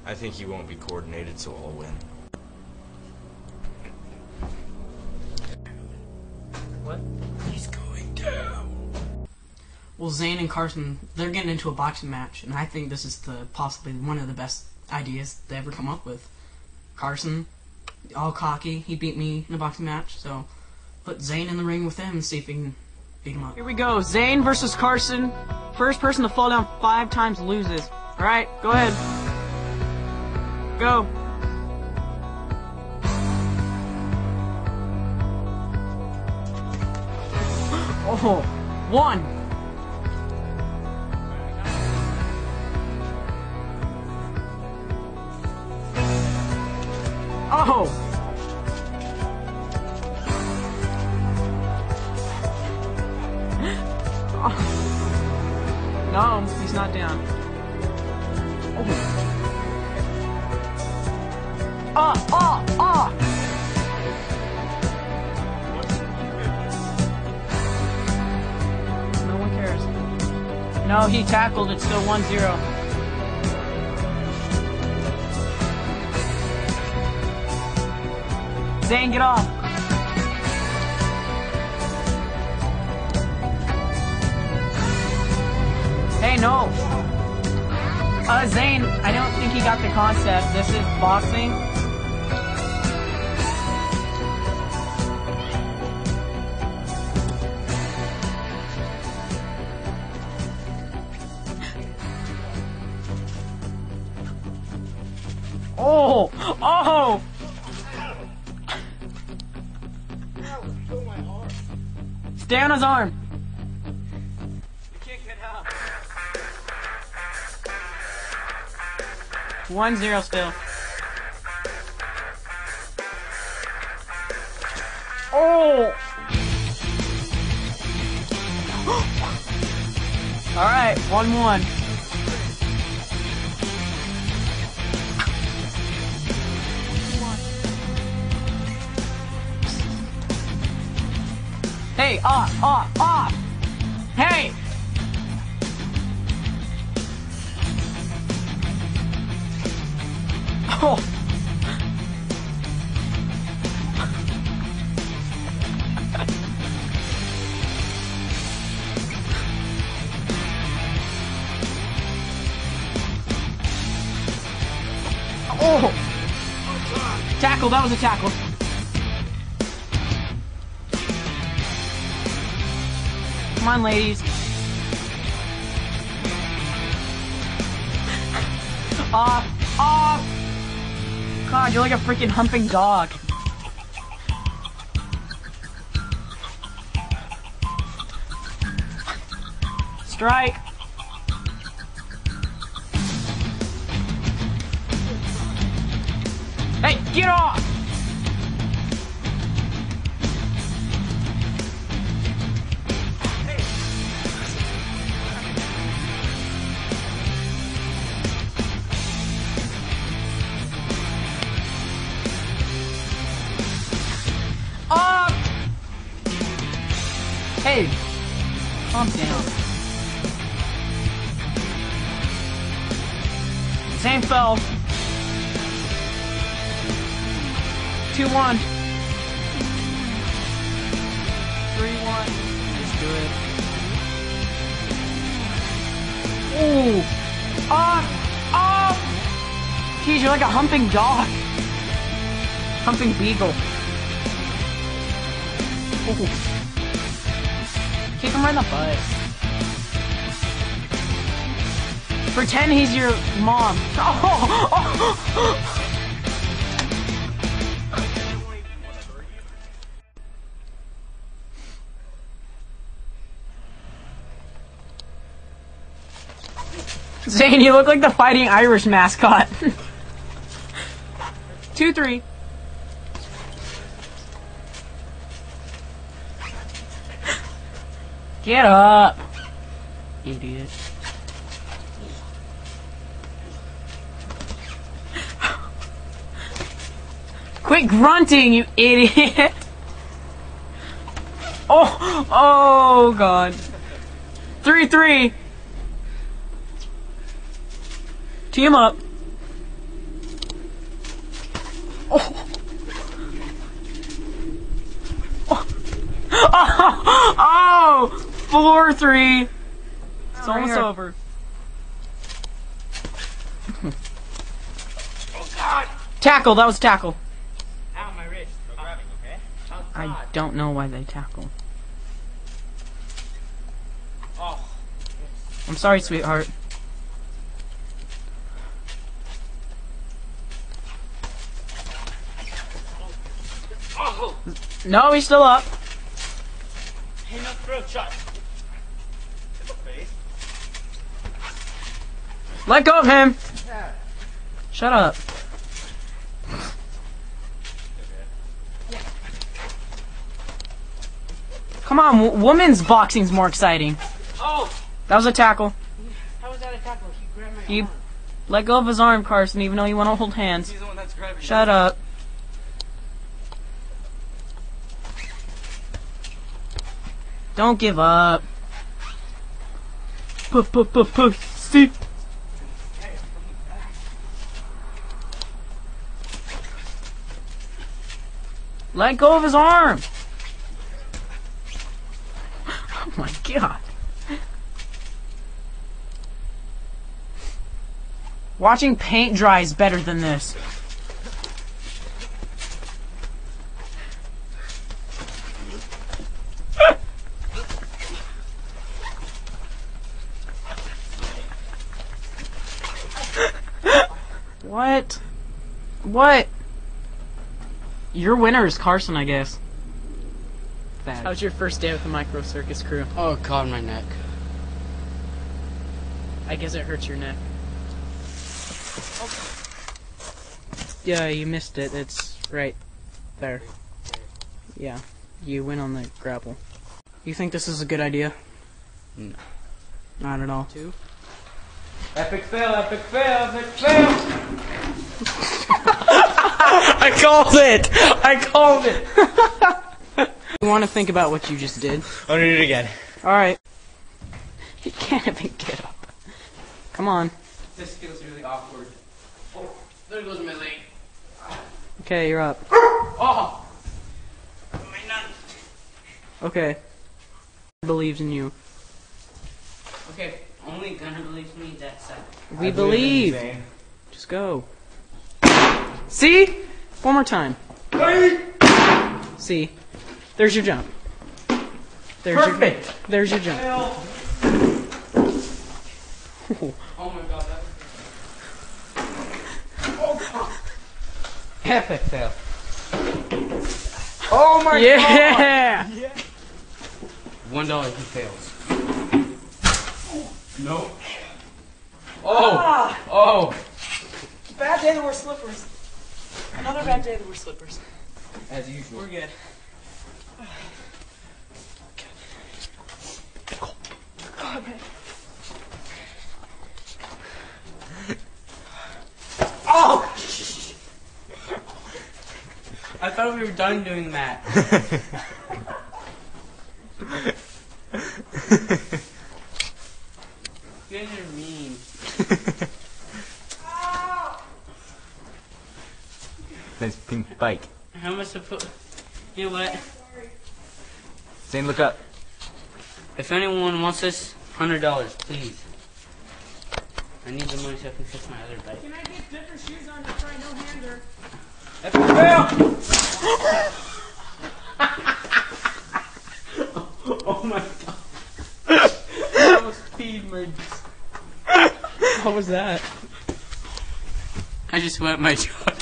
I think he won't be coordinated, so I'll win. What? He's going down. Well, Zane and Carson, they're getting into a boxing match, and I think this is possibly one of the best ideas they ever come up with. Carson, all cocky, he beat me in a boxing match, so put Zane in the ring with him and see if he can beat him up. Here we go, Zane versus Carson. First person to fall down 5 times loses. Alright, go ahead. Go. Oh, 1. Oh! Oh. No, he's not down. Oh. No one cares. No, he tackled. It's still 1-0. Zane, get off. Hey, no. Zane, I don't think he got the concept. This is boxing. Oh! Oh! Stay on his arm. You can't get out. 1-0 still. Oh! Alright, 1-1. Hey, off! Hey! Oh! Oh! Tackle, that was a tackle. Come on, ladies. Off! God, you're like a freaking humping dog. Strike. Hey, get off! Hey, calm down. Same fell. 2-1. 3-1. Let's do it. Ooh. Jeez, you're like a humping dog. Humping beagle. Ooh. Kick him right in the butt. Pretend he's your mom. Zane, you look like the Fighting Irish mascot. 2-3. Get up, idiot. Quit grunting, you idiot. Oh God. 3-3. Team up. Oh! Oh! Floor 3! It's almost over. Oh God! Tackle, that was tackle. Ow, my wrist. No grabbing, okay? Oh, I God. don't know why they tackle. Oh. I'm sorry, sweetheart. Oh. No, he's still up. Hey, no throat shot. In the face. Let go of him. Yeah. Shut up. Come on, women's boxing's more exciting. Oh! That was a tackle. How was that a tackle? He grabbed my You arm. let go of his arm, Carson, even though you want to hold hands. He's the one that's grabbing Shut up. Don't give up. Pussy. Let go of his arm. Oh my God. Watching paint dry is better than this. What? What? Your winner is Carson, I guess. Bad. How's your first day with the Micro Circus crew? Oh God, my neck. I guess it hurts your neck. Yeah, you missed it. It's right there. Yeah, you went on the grapple. You think this is a good idea? No. Not at all. Two. Epic fail, epic fail, epic fail! I called it! I called it! You want to think about what you just did? I'm gonna do it again. Alright. You can't even get up. Come on. This feels really awkward. Oh, there goes my leg. Okay, you're up. Oh! My nut. Okay. I believed in you. Okay, only Gunner believes me, that's We believe. Just go. See? One more time. See? There's your jump. There's Perfect. There's your jump. Oh my God, that was... Epic fail. Oh my Yeah! God! $1 he fails. No. Oh! Oh! Bad day to wear slippers. Another bad day to wear slippers. As usual. We're good. Oh! I thought we were done doing that. You guys are mean. Nice pink bike. How am I supposed... You know what? Zane, look up. If anyone wants this, $100, please. I need the money so I can fix my other bike. Can I get different shoes on to try no-hander? Epic fail! Oh my God. I almost peed my... What was that? I just wet my jaw.